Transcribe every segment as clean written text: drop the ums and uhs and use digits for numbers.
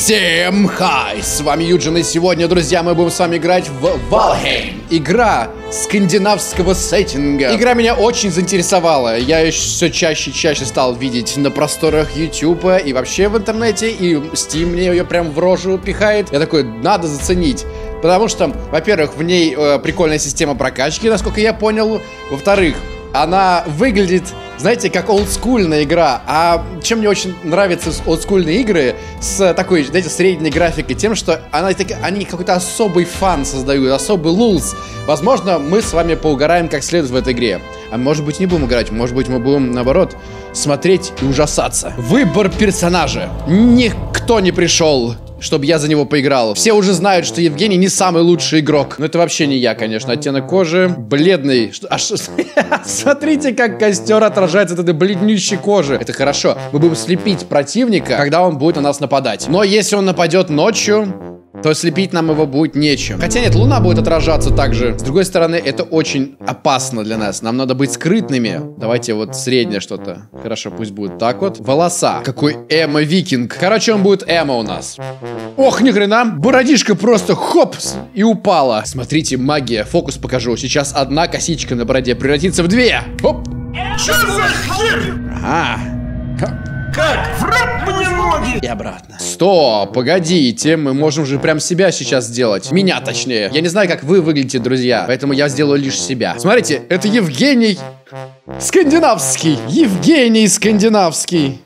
Всем хай! С вами Юджин, и сегодня, друзья, мы будем с вами играть в Valheim. Игра скандинавского сеттинга. Игра меня очень заинтересовала. Я ее все чаще и чаще стал видеть на просторах Ютуба и вообще в интернете. И Steam мне ее прям в рожу пихает. Я такой, надо заценить. Потому что, во-первых, в ней прикольная система прокачки, насколько я понял. Во-вторых, она выглядит, знаете, как олдскульная игра. А чем мне очень нравятся олдскульные игры с такой, знаете, средней графикой, тем, что они какой-то особый фан создают, особый лулс. Возможно, мы с вами поугараем как следует в этой игре. А может быть, не будем играть, может быть, мы будем, наоборот, смотреть и ужасаться. Выбор персонажа. Никто не пришел, чтобы я за него поиграл. Все уже знают, что Евгений не самый лучший игрок. Но это вообще не я, конечно. Оттенок кожи бледный. Смотрите, как костер отражается от этой бледнющей кожи. Это хорошо. Мы будем слепить противника, когда он будет на нас нападать. Но если он нападет ночью, то слепить нам его будет нечем. Хотя нет, луна будет отражаться также. С другой стороны, это очень опасно для нас. Нам надо быть скрытными. Давайте вот среднее что-то. Хорошо, пусть будет так вот. Волоса. Какой эмо-викинг. Короче, он будет эмо у нас. Ох, ни хрена. Бородишка просто хоп и упала. Смотрите, магия. Фокус покажу. Сейчас одна косичка на бороде превратится в две. Хоп. Что за хер? Ага. Как? Враг мне ноги! И обратно. Стоп, погодите, мы можем же прям себя сейчас сделать. Меня точнее. Я не знаю, как вы выглядите, друзья, поэтому я сделаю лишь себя. Смотрите, это Евгений Скандинавский. Евгений Скандинавский.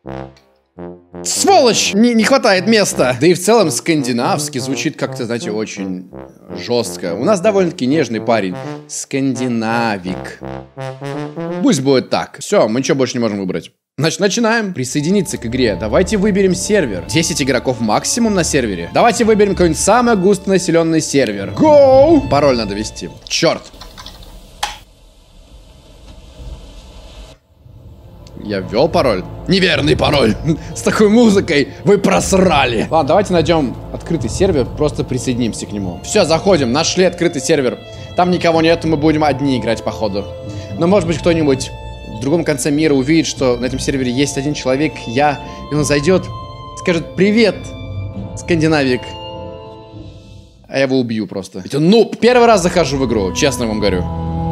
Сволочь! Не хватает места. Да и в целом скандинавский звучит как-то, знаете, очень жестко. У нас довольно-таки нежный парень. Скандинавик. Пусть будет так. Все, мы ничего больше не можем выбрать. Значит, начинаем. Присоединиться к игре. Давайте выберем сервер. 10 игроков максимум на сервере. Давайте выберем какой-нибудь самый густонаселенный сервер. Go! Пароль надо ввести. Черт. Я ввел пароль. Неверный пароль. С такой музыкой вы просрали. Ладно, давайте найдем открытый сервер, просто присоединимся к нему. Все, заходим. Нашли открытый сервер. Там никого нет, мы будем одни играть, походу. Но может быть кто-нибудь в другом конце мира увидит, что на этом сервере есть один человек, и он зайдет, скажет: привет, скандинавик. А я его убью просто. Ведь он, первый раз захожу в игру, честно вам говорю.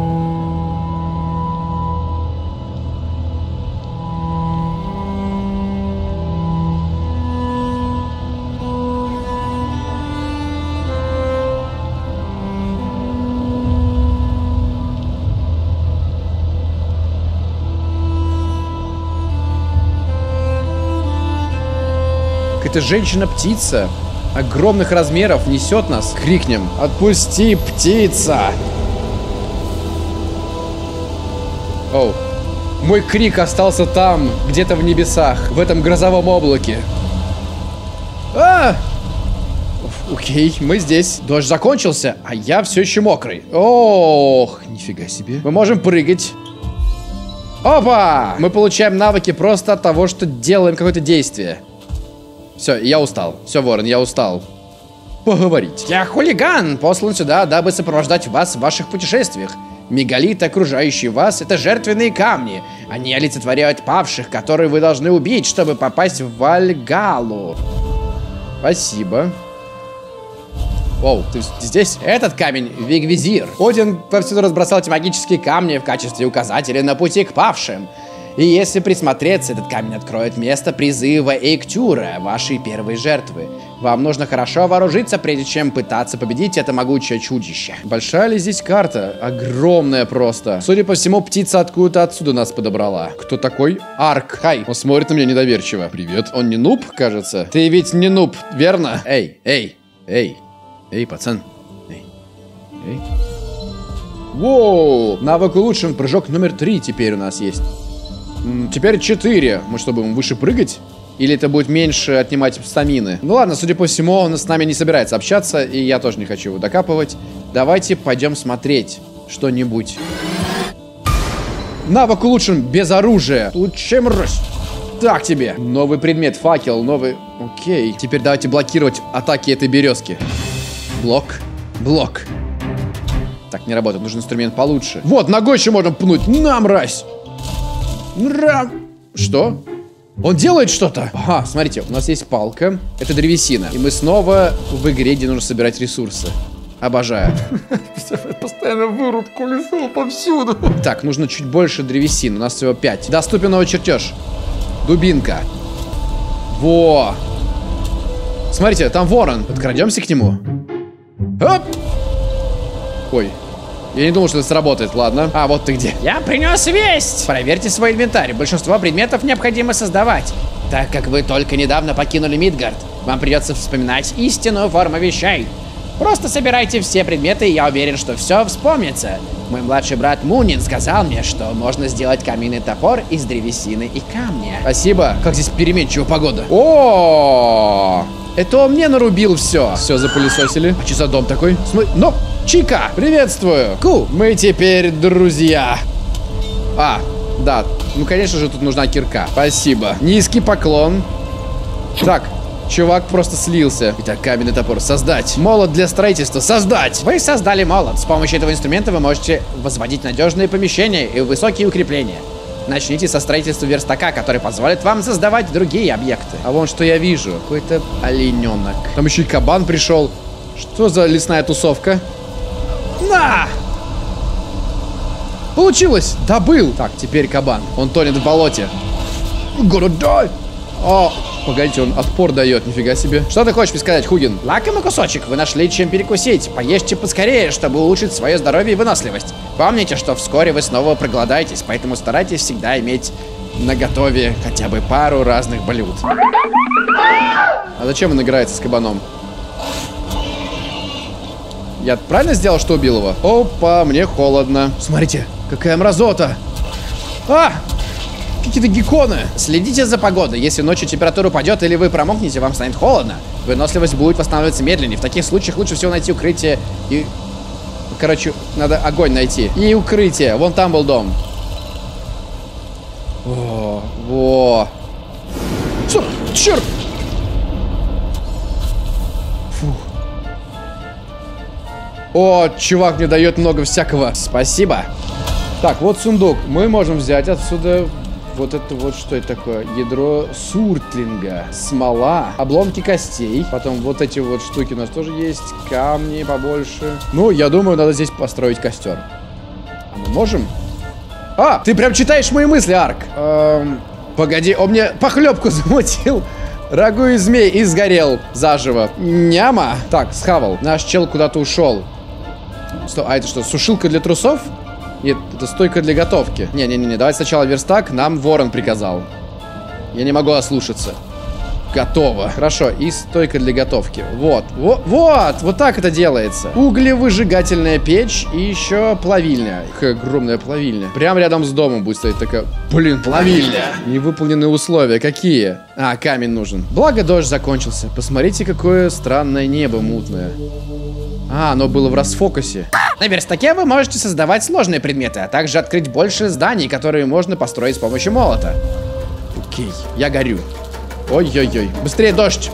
Какая-то женщина-птица огромных размеров несет нас. Крикнем: отпусти, птица! Оу. Мой крик остался там, где-то в небесах, в этом грозовом облаке. Окей, мы здесь. Дождь закончился, а я все еще мокрый. Ох, нифига себе. Мы можем прыгать. Опа! Мы получаем навыки просто от того, что делаем какое-то действие. Все, я устал. Все, Ворон, я устал поговорить. Я хулиган, послан сюда, дабы сопровождать вас в ваших путешествиях. Мегалиты, окружающие вас, это жертвенные камни. Они олицетворяют павших, которые вы должны убить, чтобы попасть в Вальгаллу. Спасибо. Оу, ты здесь? Этот камень — Вигвизир. Один повсюду разбросал эти магические камни в качестве указателя на пути к павшим. И если присмотреться, этот камень откроет место призыва Эйктюра, вашей первой жертвы. Вам нужно хорошо вооружиться, прежде чем пытаться победить это могучее чудище. Большая ли здесь карта? Огромная просто. Судя по всему, птица откуда-то отсюда нас подобрала. Кто такой? Арк. Хай. Он смотрит на меня недоверчиво. Привет. Он не нуб, кажется? Ты ведь не нуб, верно? Эй, пацан. Эй. Воу. Навык улучшен. Прыжок номер 3 теперь у нас есть. Теперь 4. Мы что, будем выше прыгать? Или это будет меньше отнимать стамины? Ну ладно, судя по всему, он с нами не собирается общаться, и я тоже не хочу его докапывать. Давайте пойдем смотреть что-нибудь. Навык улучшен без оружия. Лучше раз. Так тебе. Новый предмет, факел, новый... Окей. Теперь давайте блокировать атаки этой березки. Блок. Так, не работает, нужен инструмент получше. Вот, ногой еще можно пнуть. На, мразь. Что? Он делает что-то. Ага, смотрите, у нас есть палка. Это древесина. И мы снова в игре, где нужно собирать ресурсы. Обожаю. Постоянно вырубку лесу повсюду. Так, нужно чуть больше древесины. У нас всего 5. Доступен новый чертеж. Дубинка. Во. Смотрите, там ворон. Подкрадемся к нему. Оп. Ой. Я не думал, что это сработает. Ладно. А, вот ты где. Я принес весть! Проверьте свой инвентарь. Большинство предметов необходимо создавать. Так как вы только недавно покинули Мидгард, вам придется вспоминать истинную форму вещей. Просто собирайте все предметы, и я уверен, что все вспомнится. Мой младший брат Мунин сказал мне, что можно сделать каменный топор из древесины и камня. Спасибо. Как здесь переменчивая погода. О, это он мне нарубил все. Все запылесосили. А что за дом такой? Ну, Чика, приветствую. Мы теперь друзья. А, да. Ну, конечно же, тут нужна кирка. Спасибо. Низкий поклон. Так. Чувак просто слился. Итак, каменный топор. Создать. Молот для строительства. Создать. Вы создали молот. С помощью этого инструмента вы можете возводить надежные помещения и высокие укрепления. Начните со строительства верстака, который позволит вам создавать другие объекты. А вон что я вижу. Какой-то олененок. Там еще и кабан пришел. Что за лесная тусовка? На! Получилось! Добыл! Так, теперь кабан. Он тонет в болоте. Gonna die! О, погодите, он отпор дает, нифига себе. Что ты хочешь мне сказать, Хугин? Лакомый кусочек, вы нашли чем перекусить. Поешьте поскорее, чтобы улучшить свое здоровье и выносливость. Помните, что вскоре вы снова проголодаетесь, поэтому старайтесь всегда иметь наготове хотя бы пару разных блюд. А зачем он играется с кабаном? Я правильно сделал, что убил его? Опа, мне холодно. Смотрите, какая мразота. А! Какие-то гекконы. Следите за погодой. Если ночью температура упадет или вы промокнете, вам станет холодно. Выносливость будет восстанавливаться медленнее. В таких случаях лучше всего найти укрытие и... Короче, надо огонь найти. И укрытие. Вон там был дом. Во. Черт! Фух. О, чувак мне дает много всякого. Спасибо. Так, вот сундук. Мы можем взять отсюда... Вот это вот, что это такое? Ядро суртлинга, смола, обломки костей. Потом вот эти вот штуки у нас тоже есть. Камни побольше. Ну, я думаю, надо здесь построить костер. А мы можем? А, ты прям читаешь мои мысли, Арк. Погоди, он мне похлебку замутил. Рагу из змей и сгорел заживо. Няма. Так, схавал. Наш чел куда-то ушел. Стоп, а это что, сушилка для трусов? Нет, это стойка для готовки. Не-не-не, давай сначала верстак. Нам ворон приказал. Я не могу ослушаться. Готово. Хорошо, и стойка для готовки. Вот так это делается. Углевыжигательная печь и еще плавильня. Какая огромная плавильня. Прямо рядом с домом будет стоять такая... Блин, плавильня. Невыполненные условия. Какие? А, камень нужен. Благо дождь закончился. Посмотрите, какое странное небо мутное. А, оно было в расфокусе. На верстаке вы можете создавать сложные предметы, а также открыть больше зданий, которые можно построить с помощью молота. Окей, я горю. Ой-ой-ой, быстрее дождь.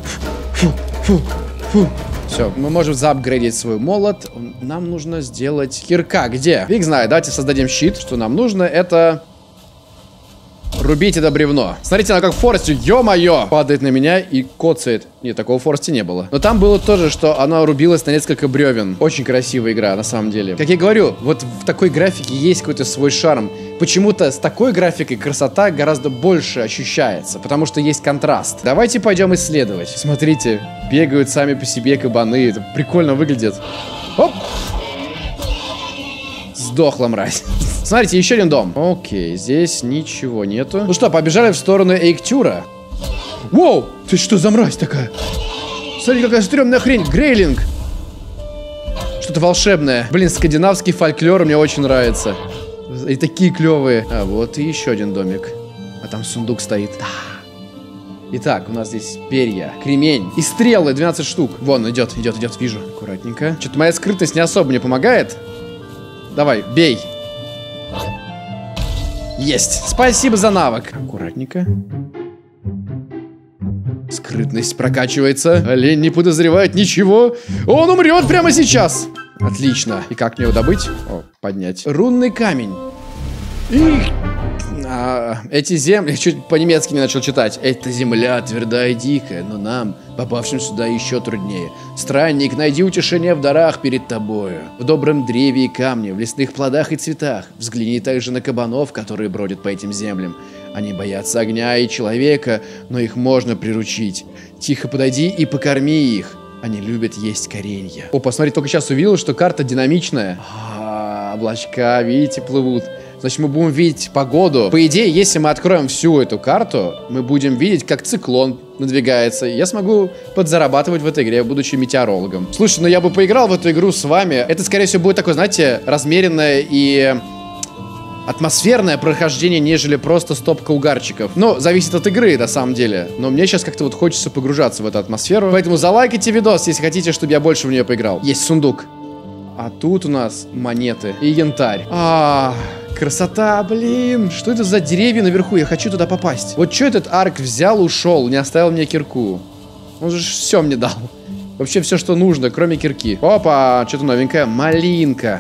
Фу. Все, мы можем заапгрейдить свой молот. Нам нужно сделать кирка. Где? Фиг знает, давайте создадим щит. Что нам нужно, это... Рубить это бревно. Смотрите, она как в Форесте, ё-моё, падает на меня и коцает. Нет, такого в Форесте не было. Но там было тоже, что она рубилась на несколько бревен. Очень красивая игра, на самом деле. Как я говорю, вот в такой графике есть какой-то свой шарм. Почему-то с такой графикой красота гораздо больше ощущается, потому что есть контраст. Давайте пойдем исследовать. Смотрите, бегают сами по себе кабаны. Это прикольно выглядит. Оп! Сдохла мразь. Смотрите, еще один дом. Окей, здесь ничего нету. Ну что, побежали в сторону Эйктюра. Воу! Ты что за мразь такая? Смотри, какая стрёмная хрень. Грейлинг. Что-то волшебное. Блин, скандинавский фольклор мне очень нравится. И такие клевые. А, вот и еще один домик. А там сундук стоит. Да. Итак, у нас здесь перья, кремень и стрелы, 12 штук. Вон, идет, вижу. Аккуратненько. Что-то моя скрытность не особо мне помогает. Давай, бей. Есть. Спасибо за навык. Аккуратненько. Скрытность прокачивается. Олень не подозревает ничего. Он умрет прямо сейчас. Отлично. И как мне его добыть? О, поднять. Рунный камень. И... Эти земли... Я чуть по-немецки не начал читать. Эта земля твердая и дикая, но нам, попавшим сюда, еще труднее. Странник, найди утешение в дарах перед тобою. В добром древе и камне, в лесных плодах и цветах. Взгляни также на кабанов, которые бродят по этим землям. Они боятся огня и человека, но их можно приручить. Тихо подойди и покорми их. Они любят есть коренья. О, посмотри, только сейчас увидел, что карта динамичная. Облачка, видите, плывут. Значит, мы будем видеть погоду. По идее, если мы откроем всю эту карту, мы будем видеть, как циклон надвигается. Я смогу подзарабатывать в этой игре, будучи метеорологом. Слушай, ну я бы поиграл в эту игру с вами. Это, скорее всего, будет такое, знаете, размеренное и атмосферное прохождение, нежели просто стопка угарчиков. Но зависит от игры, на самом деле. Но мне сейчас как-то вот хочется погружаться в эту атмосферу. Поэтому залайкайте видос, если хотите, чтобы я больше в нее поиграл. Есть сундук. А тут у нас монеты и янтарь. Красота, блин. Что это за деревья наверху? Я хочу туда попасть. Вот что этот Арк взял, ушел, не оставил мне кирку. Он же все мне дал. Вообще все, что нужно, кроме кирки. Опа, что-то новенькое. Малинка.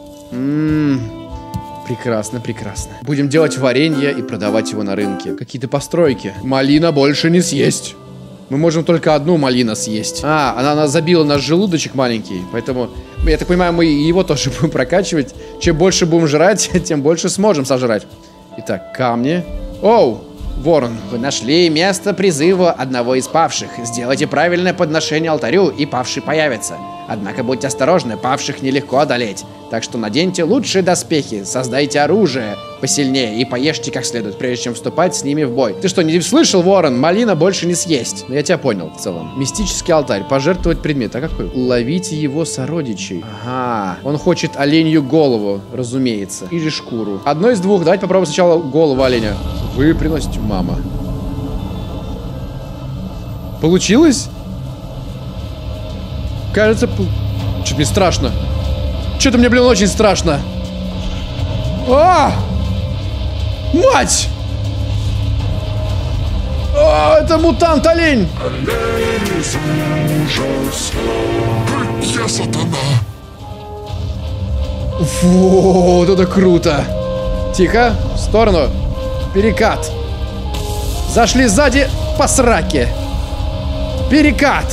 Прекрасно, прекрасно. Будем делать варенье и продавать его на рынке. Какие-то постройки. Малина больше не съесть. Мы можем только одну малину съесть. Она забила наш желудочек маленький. Поэтому, я так понимаю, мы его тоже будем прокачивать. Чем больше будем жрать, тем больше сможем сожрать. Итак, камни. Оу, ворон. Вы нашли место призыва одного из павших. Сделайте правильное подношение алтарю, и павший появится. Однако будьте осторожны, павших нелегко одолеть. Так что наденьте лучшие доспехи, создайте оружие посильнее и поешьте как следует, прежде чем вступать с ними в бой. Ты что, не слышал, ворон? Малина больше не съесть. Ну, я тебя понял в целом. Мистический алтарь. Пожертвовать предмет. А какой? Ловите его сородичей. Ага. Он хочет оленью голову, разумеется. Или шкуру. Одно из двух. Давайте попробуем сначала голову оленя. Вы приносите, мама. Получилось? Кажется, что-то мне страшно. Что-то мне, блин, очень страшно. Мать! Это мутант-олень! Я сатана. Вот это круто! Тихо, в сторону. Перекат. Зашли сзади по сраке. Перекат.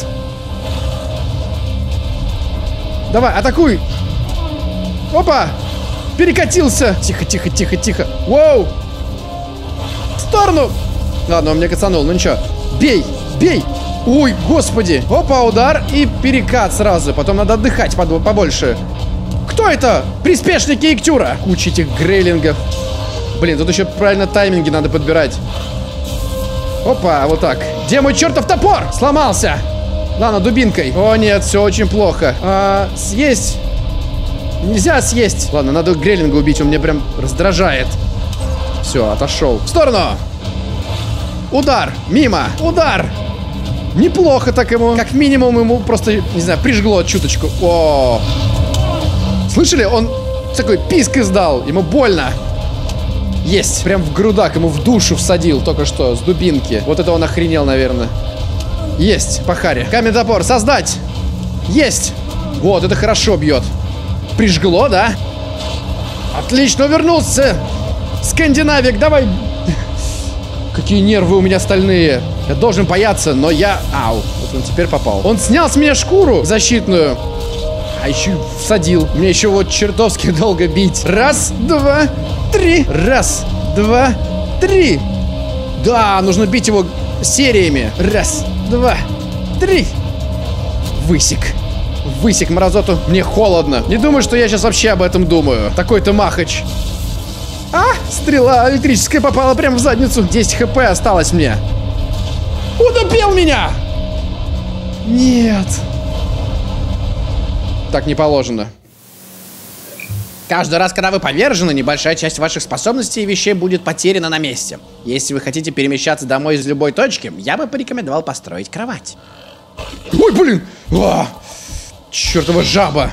Давай, атакуй. Опа! Перекатился. Тихо, тихо, тихо, тихо. Воу! В сторону. Ладно, он мне кацанул, ну ничего. Бей, бей. Ой, господи. Опа, удар и перекат сразу. Потом надо отдыхать побольше. Кто это? Приспешники Иктюра. Куча этих грейлингов. Блин, тут еще правильно тайминги надо подбирать. Опа, вот так. Где мой чертов топор? Сломался. Ладно, дубинкой. О, нет, все очень плохо. Съесть. Нельзя съесть. Ладно, надо грейлинга убить, он мне прям раздражает. Все, отошел. В сторону. Удар. Мимо. Удар. Неплохо так ему. Как минимум ему просто, не знаю, прижгло чуточку. О. Слышали? Он такой писк издал. Ему больно. Есть. Прям в грудак, ему в душу всадил только что с дубинки. Вот это он охренел, наверное. Есть, по харе. Каменный топор, создать. Есть. Вот, это хорошо бьет. Прижгло, да? Отлично, вернулся. Скандинавик, давай. Какие нервы у меня стальные. Я должен бояться, но я... Ау, вот он теперь попал. Он снял с меня шкуру защитную. А еще всадил. Мне еще вот чертовски долго бить. Раз, два, три. Раз, два, три. Да, нужно бить его сериями. Раз, два, три. Высек. Высек мразоту. Мне холодно. Не думаю, что я сейчас вообще об этом думаю. Такой-то махач. Стрела электрическая попала прямо в задницу. 10 хп осталось мне. Утопил меня! Нет. Так не положено. Каждый раз, когда вы повержены, небольшая часть ваших способностей и вещей будет потеряна на месте. Если вы хотите перемещаться домой из любой точки, я бы порекомендовал построить кровать. Ой, блин! Чёртова жаба!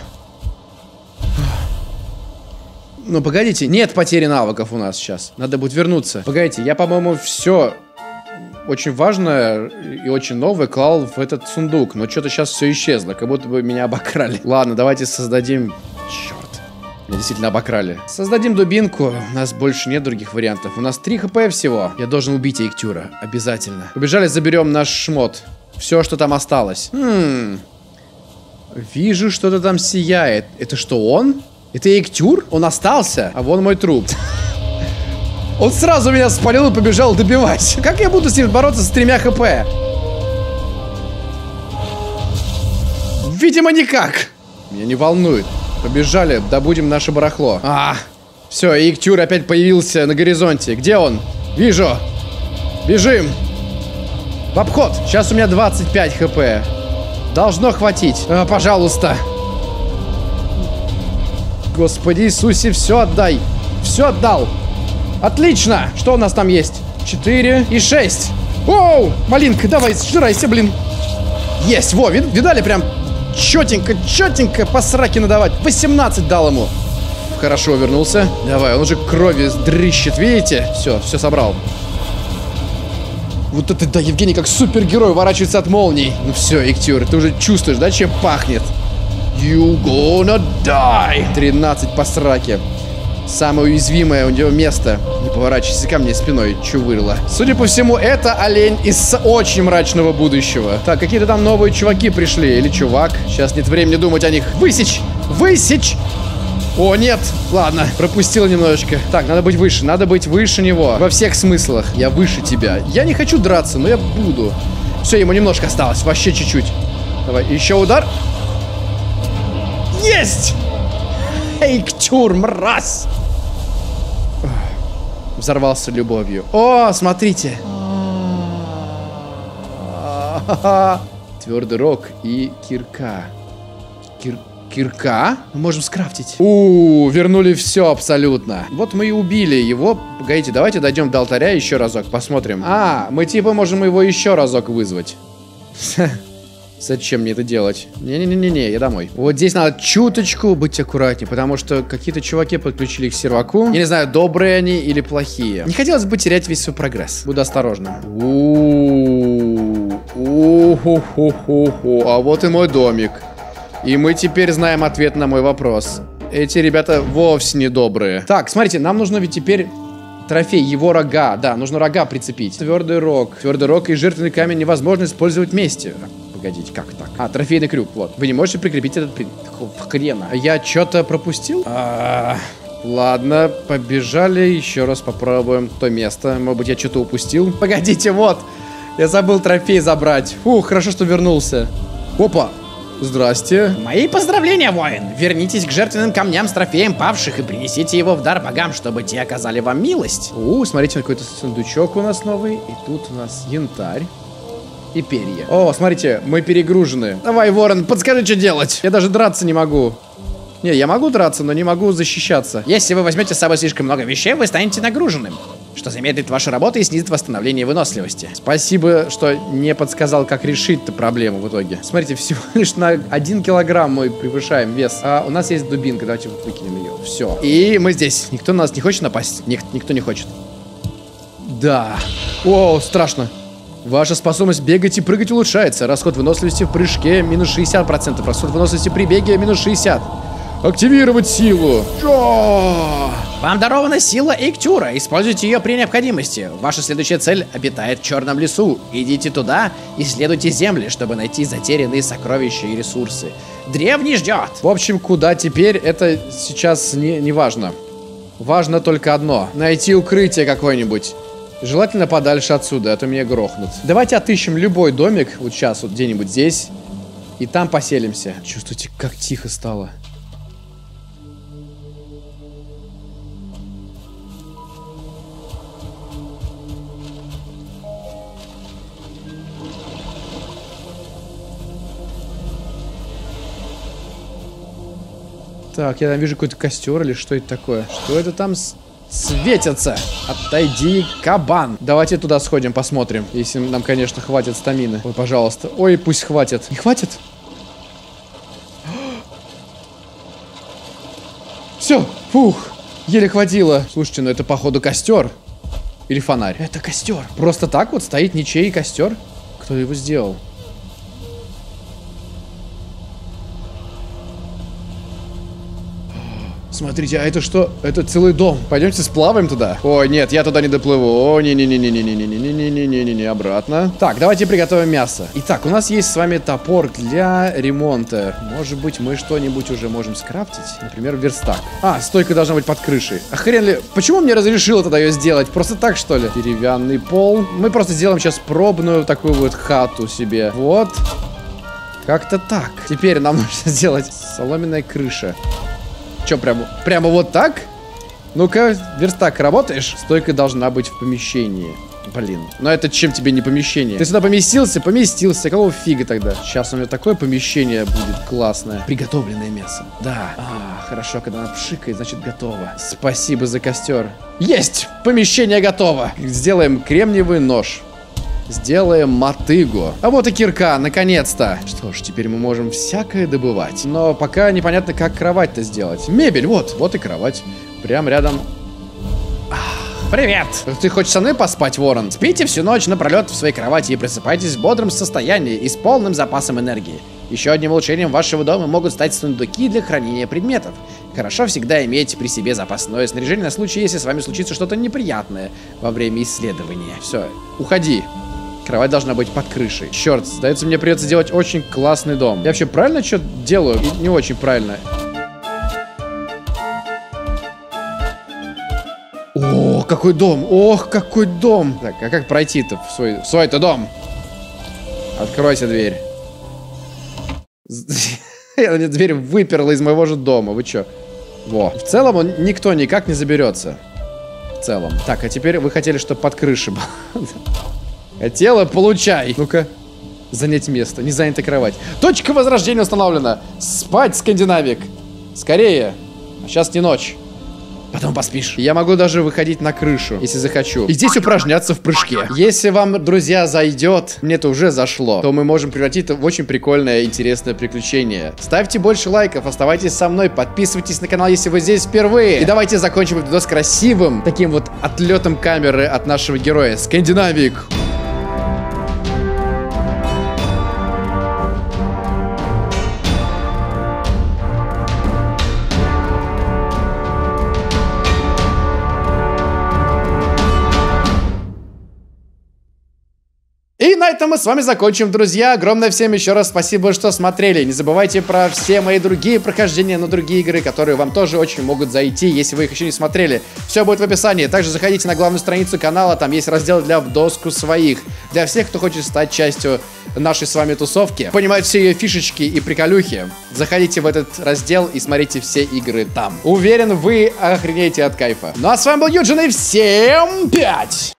Ну, погодите, нет потери навыков у нас сейчас. Надо будет вернуться. Погодите, я, по-моему, все очень важное и очень новое клал в этот сундук. Но что-то сейчас все исчезло, как будто бы меня обокрали. Ладно, давайте создадим... Черт. Меня действительно обокрали. Создадим дубинку. У нас больше нет других вариантов. У нас 3 хп всего. Я должен убить Эйктюра. Обязательно. Побежали, заберем наш шмот. Все, что там осталось. Вижу, что-то там сияет. Это что, он? Это Эйктюр? Он остался? А вон мой труп. Он сразу меня спалил и побежал добивать. Как я буду с ним бороться с 3 хп? Видимо, никак. Меня не волнует. Побежали, добудем наше барахло. Все, Эйктюр опять появился на горизонте. Где он? Вижу. Бежим. В обход. Сейчас у меня 25 хп. Должно хватить. Пожалуйста. Господи Иисусе, все отдай. Все отдал. Отлично. Что у нас там есть? 4 и 6. Оу, малинка, давай, сжирайся, блин. Есть, во, видали прям... Четенько по сраке надавать. 18 дал ему. Хорошо, вернулся. Давай, он уже крови дрыщет, видите? Все собрал. Вот это, да, Евгений как супергерой уворачивается от молний. Ну все, Эйктюр, ты уже чувствуешь, да, чем пахнет? You gonna die. 13 по сраке. Самое уязвимое у него место. Не поворачивайся ко мне спиной, чувырла. Судя по всему, это олень из очень мрачного будущего. Так, какие-то там новые чуваки пришли. Или чувак. Сейчас нет времени думать о них. Высечь! Высечь! О, нет! Ладно, пропустил немножечко. Так, надо быть выше него. Во всех смыслах. Я выше тебя. Я не хочу драться, но я буду. Все, ему немножко осталось. Вообще чуть-чуть. Давай, еще удар. Есть! Эйктюр, мразь! Взорвался любовью. О, смотрите. Твердый рог и кирка. Кирка? Мы можем скрафтить. Вернули все абсолютно. Вот мы и убили его. Погодите, давайте дойдем до алтаря еще разок, посмотрим. Мы типа можем его еще разок вызвать. Зачем мне это делать? Не-не-не-не, я домой. Вот здесь надо чуточку быть аккуратнее, потому что какие-то чуваки подключили к серваку. Я не знаю, добрые они или плохие. Не хотелось бы терять весь свой прогресс. Буду осторожным. А вот и мой домик. И мы теперь знаем ответ на мой вопрос. Эти ребята вовсе не добрые. Так, смотрите, нам нужно ведь теперь... Трофей, его рога. Да, нужно рога прицепить. Твердый рог. Твердый рог и жертвенный камень невозможно использовать вместе. Погодите, как так? Трофейный крюк, вот. Вы не можете прикрепить этот хрена. Я что-то пропустил? Ладно, побежали. Еще раз попробуем то место. Может быть, я что-то упустил? Погодите, вот. Я забыл трофей забрать. Фух, хорошо, что вернулся. Опа. Здрасте. Мои поздравления, воин. Вернитесь к жертвенным камням с трофеем павших и принесите его в дар богам, чтобы те оказали вам милость. Смотрите, какой-то сундучок у нас новый. И тут у нас янтарь. И перья. О, смотрите, мы перегружены. Давай, ворон, подскажи, что делать. Я даже драться не могу. Не, я могу драться, но не могу защищаться. Если вы возьмете с собой слишком много вещей, вы станете нагруженным, что замедлит вашу работу и снизит восстановление выносливости. Спасибо, что не подсказал, как решить-то проблему в итоге. Смотрите, всего лишь на 1 килограмм мы превышаем вес. У нас есть дубинка, давайте выкинем ее. Все. И мы здесь. Никто на нас не хочет напасть? Никто не хочет. Да. О, страшно. Ваша способность бегать и прыгать улучшается. Расход выносливости в прыжке минус 60%. Расход выносливости при беге минус 60%. Активировать силу. Вам дарована сила Эйктюра. Используйте ее при необходимости. Ваша следующая цель обитает в Черном лесу. Идите туда, исследуйте земли, чтобы найти затерянные сокровища и ресурсы. Древний ждет. В общем, куда теперь, это сейчас не важно. Важно только одно. Найти укрытие какое-нибудь. Желательно подальше отсюда, а то меня грохнут. Давайте отыщем любой домик, вот сейчас, вот где-нибудь здесь, и там поселимся. Чувствуете, как тихо стало? Так, я там вижу какой-то костер или что это такое? Что это там светится? Отойди, кабан. Давайте туда сходим, посмотрим. Если нам, конечно, хватит стамины. Ой, пожалуйста. Ой, пусть хватит. Не хватит? Все, фух, еле хватило. Слушайте, ну это походу костер. Или фонарь. Это костер. Просто так вот стоит ничей костер? Кто его сделал? Смотрите, а это что? Это целый дом. Пойдемте сплаваем туда. Ой, нет, я туда не доплыву. О, не-не-не-не-не-не-не-не-не-не-не-не, обратно. Так, давайте приготовим мясо. Итак, у нас есть с вами топор для ремонта. Может быть, мы что-нибудь уже можем скрафтить? Например, верстак. А, стойка должна быть под крышей. А хрен ли... Почему мне разрешило тогда ее сделать? Просто так, что ли? Деревянный пол. Мы просто сделаем сейчас пробную такую вот хату себе. Вот. Как-то так. Теперь нам нужно сделать соломенная крыша. Че, прямо вот так? Ну-ка, верстак, работаешь? Стойка должна быть в помещении. Блин, но это чем тебе не помещение? Ты сюда поместился? Поместился. Какого фига тогда? Сейчас у меня такое помещение будет классное. Приготовленное мясо. Да. Хорошо, когда она пшикает, значит готово. Спасибо за костер. Есть! Помещение готово. Сделаем кремниевый нож. Сделаем мотыгу. А вот и кирка, наконец-то. Что ж, теперь мы можем всякое добывать. Но пока непонятно, как кровать-то сделать. Мебель, вот и кровать. Прям рядом. Привет! Ты хочешь со мной поспать, Ворон? Спите всю ночь напролет в своей кровати и просыпайтесь в бодром состоянии и с полным запасом энергии. Еще одним улучшением вашего дома могут стать сундуки для хранения предметов. Хорошо всегда иметь при себе запасное снаряжение на случай, если с вами случится что-то неприятное во время исследования. Все, уходи. Кровать должна быть под крышей. Черт, сдается, мне придется делать очень классный дом. Я вообще правильно что-то делаю? И не очень правильно. Ох, какой дом! Ох, какой дом! Так, а как пройти-то в свой-то дом? Откройся дверь. Дверь выперла из моего же дома. Вы чё? Во. В целом он никто никак не заберется. В целом. Так, а теперь вы хотели, чтобы под крышей было. Хотела, получай. Ну-ка. Занять место. Не занята кровать. Точка возрождения установлена. Спать, скандинавик. Скорее. А сейчас не ночь. Потом поспишь. Я могу даже выходить на крышу, если захочу. И здесь упражняться в прыжке. Если вам, друзья, зайдет, мне это уже зашло, то мы можем превратить это в очень прикольное, интересное приключение. Ставьте больше лайков, оставайтесь со мной, подписывайтесь на канал, если вы здесь впервые. И давайте закончим этот видео с красивым таким вот отлетом камеры от нашего героя. Скандинавик. И на этом мы с вами закончим, друзья. Огромное всем еще раз спасибо, что смотрели. Не забывайте про все мои другие прохождения на другие игры, которые вам тоже очень могут зайти, если вы их еще не смотрели. Все будет в описании. Также заходите на главную страницу канала, там есть раздел для в доску своих. Для всех, кто хочет стать частью нашей с вами тусовки, понимать все ее фишечки и приколюхи. Заходите в этот раздел и смотрите все игры там. Уверен, вы охренеете от кайфа. Ну а с вами был Юджин, и всем 5!